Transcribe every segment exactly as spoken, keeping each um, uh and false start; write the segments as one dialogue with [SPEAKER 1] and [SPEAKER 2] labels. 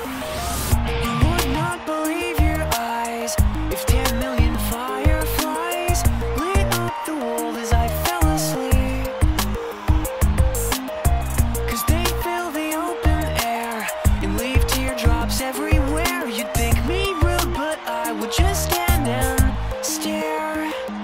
[SPEAKER 1] Would not believe your eyes if ten million fireflies lit up the world as I fell asleep. 'Cause they fill the open air and leave teardrops everywhere. You'd think me rude, but I would just stand and stare.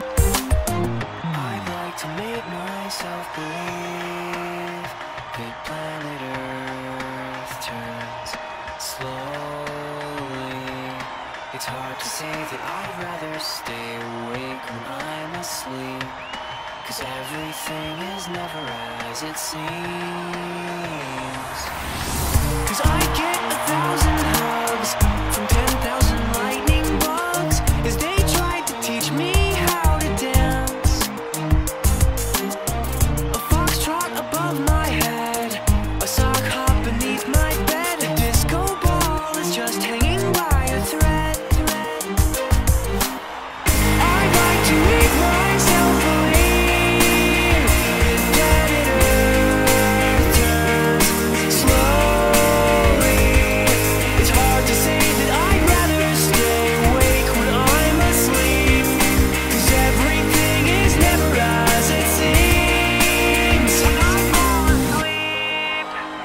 [SPEAKER 1] I'd like to make myself believe that planet Earth turns slowly. It's hard to say that I'd rather stay awake when I'm asleep, 'cause everything is never as it seems. 'Cause I get a thousand hugs from ten thousand lightning bugs as they tried to teach me how to dance. A foxtrot above my head, a sock hop beneath my bed, a disco ball is just hanging by a thread. I'd like to make myself believe that planet Earth turns slowly. It's hard to say that I'd rather stay awake when I'm asleep, 'cause everything is never as it seems. When I fall asleep,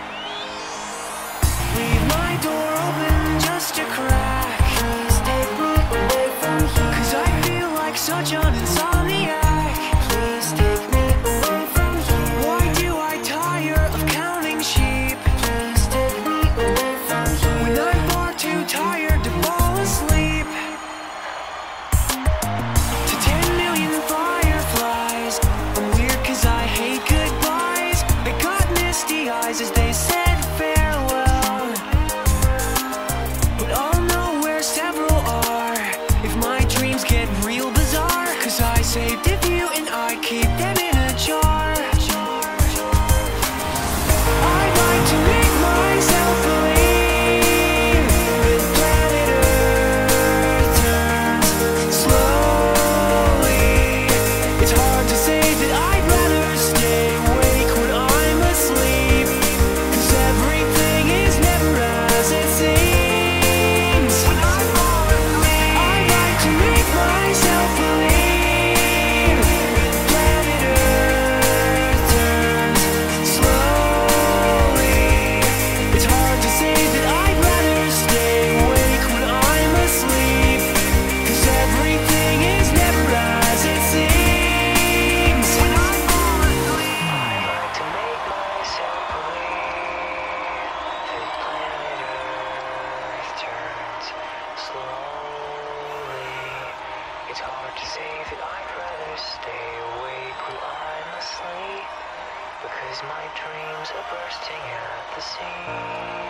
[SPEAKER 1] leave my door open just a crack. Please take me away from here, 'cause I feel like such an insomniac. Please take me away from here. Why do I tire of counting sheep? Please take me away from here, when I'm far too tired to fall asleep. To ten million fireflies, I'm weird 'cause I hate goodbyes. I got misty eyes as they said farewell, but I'll know where several are if my dreams get real bizarre, 'cause I saved a few and I keep them in a jar. I'd like to make myself believe that planet Earth turns slowly. It's hard to say that I'd rather stay awake when I'm asleep, 'cause everything is never as it seems. When I fall asleep, I'd like to make myself believe that planet Earth turns slowly. It's hard to say that I'd rather stay awake when I'm asleep, 'cause everything is never as it seems. When I fall asleep, I'd like to make myself believe that planet Earth turns slowly. It's hard to say that I'd rather stay awake when I'm asleep, because my dreams are bursting at the seams.